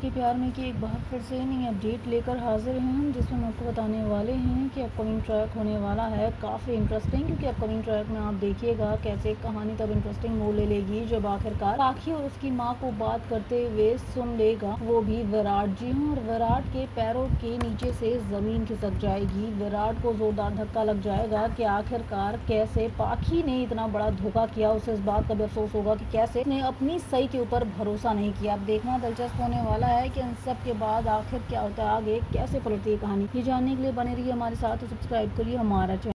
के प्यार में कि एक बार फिर से नई अपडेट लेकर हाजिर हैं हम, जिसमें हम आपको बताने वाले हैं कि अपकमिंग ट्रैक होने वाला है काफ़ी इंटरेस्टिंग। क्योंकि अपकमिंग ट्रैक में आप देखिएगा कैसे कहानी तब इंटरेस्टिंग मोड़ ले लेगी जब आखिरकार राखी और उसकी माँ को बात करते हुए सुन लेगा वो भी विराट जी हूँ, और विराट के पैरों के नीचे से ज़मीन खिसक जाएगी। विराट को जोरदार धक्का लग जाएगा कि आखिरकार कैसे पाखी ने इतना बड़ा धोखा किया। उसे इस बात का भी अफसोस होगा कि कैसे उसने अपनी सही के ऊपर भरोसा नहीं किया। अब देखना दिलचस्प होने वाला है कि इन सब के बाद आखिर क्या होता है, आगे कैसे पलटती है कहानी। ये जानने के लिए बने रहिए हमारे साथ, तो सब्सक्राइब करिए हमारा चैनल।